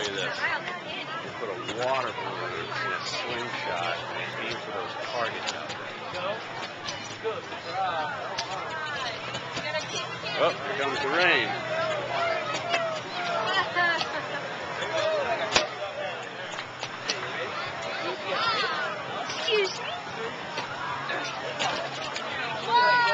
you this. You put a water balloon in a slingshot and aim for those targets out there. Oh, here comes the rain. Excuse me.